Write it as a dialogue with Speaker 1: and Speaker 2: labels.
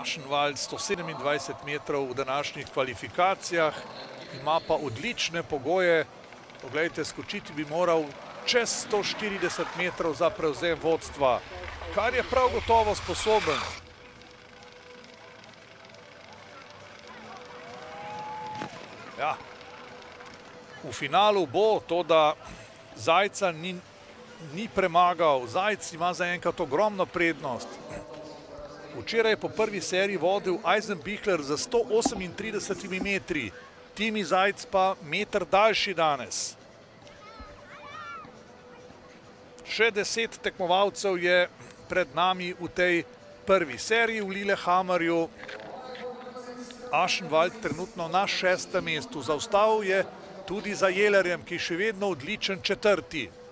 Speaker 1: Aschenwald 127 metrov v današnjih kvalifikacijah, ima pa odlične pogoje. Poglejte, skočiti bi moral čez 140 metrov za prevzem vodstva, kar je prav gotovo sposoben. Ja, v finalu bo to, da Zajca ni premagal. Zajc ima zaenkrat ogromno prednost. Včeraj je po prvi seriji vodil Eisenbichler za 138 metri. Timi Zajc pa meter daljši danes. Še 10 tekmovalcev je pred nami v tej prvi seriji v Lillehammerju. Aschenwald trenutno na 6. mestu. Zaostal je tudi za Jellerjem, ki je še vedno odličen 4.